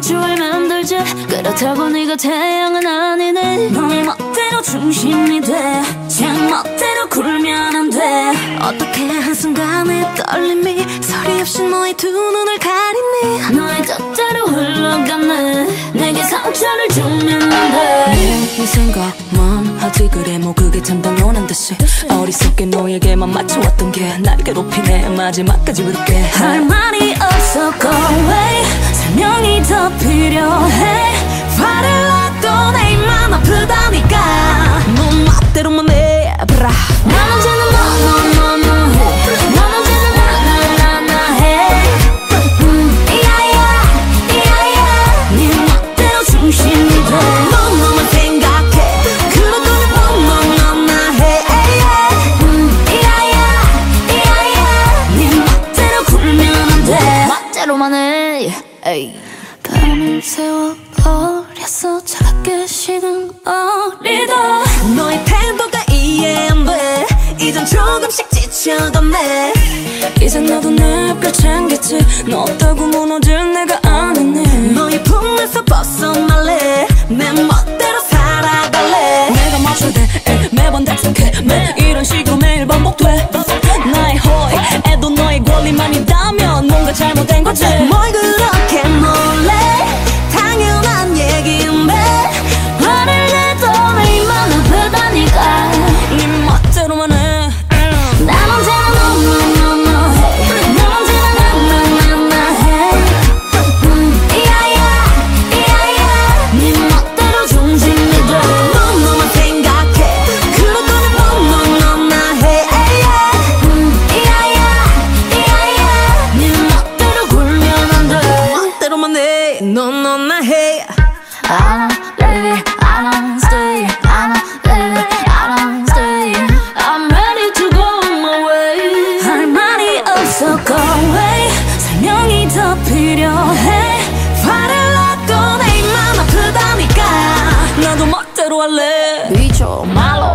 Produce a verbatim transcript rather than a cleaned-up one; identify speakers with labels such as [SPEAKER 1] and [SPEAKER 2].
[SPEAKER 1] 줄 알면 되지. 그렇다고 네가 태양은 아니네. 너의 멋대로 중심이 돼. 제 멋대로 굴면 안 돼. 어떻게 한순간의 떨림이 소리 없이 너의 두 눈을 가리니. 너의 뜻대로 흘러가네. 내게 상처를 주면 안 돼.
[SPEAKER 2] 네 생각만 하지 그래 뭐 그게 참 당연한 듯이. 어리석게 너에게만 맞춰왔던 게 날 괴롭히네. 마지막까지 부를게.
[SPEAKER 1] 할 말이 없어 go away. 설명이 더 필요해. 화를 놔도 내 입만 아프다니까.
[SPEAKER 2] 너 멋대로만 해 브라.
[SPEAKER 1] 난 언제나 너너너너 해. 난 언제나 나나나나 해. 음, 이야야 이야야 네 멋대로 중심이 돼.
[SPEAKER 2] 너너만 생각해.
[SPEAKER 1] 그렇다면 너너너나 해. 음, 이야야 이야야 네 멋대로 굴면 안 돼. 멋대로만 해. 에이. 밤을 새워 버렸어. 차갑게 식은 어리다.
[SPEAKER 2] 너의 태도가 이해 안 돼. 이젠 조금씩 지쳐가네. 이제 너도 내 뼈 챙겼지. 너 없다고 무너질 내가 아니네.
[SPEAKER 1] 너의 품에서 벗어날래. 내 멋대로 살아갈래.
[SPEAKER 2] 내가 맞춰야 돼 에, 매번 답답해. 매 이런 식으로 매일 반복돼. 나의 호의에도 너의 권리만 있다면 뭔가 잘못된 거지.
[SPEAKER 1] 뭘 그렇게 놀래. 당연한 얘기인데. 화를 내도 내 입만 아프다니까.
[SPEAKER 2] 네 멋대로만 해.
[SPEAKER 1] 난 언제나 너너너너 해. 난 언제나 나나나나 해. 음, 이야야 이야야 네 멋대로 중심이 돼.
[SPEAKER 2] 너너만 생각해.
[SPEAKER 1] 그렇다면 너너너나 해. 음, 이야야 이야야 네 멋대로 굴면 안 돼.
[SPEAKER 2] 멋대로만 해. 너너나 해.
[SPEAKER 1] I don't leave it, I don't stay. I don't leave it, I don't stay. I'm ready to go my way. 할 말이 없어 go away. 설명이 더 필요해. 화를 놔도 내 입만 아프다니까.
[SPEAKER 2] 나도 멋대로 할래.
[SPEAKER 1] 비춰 말로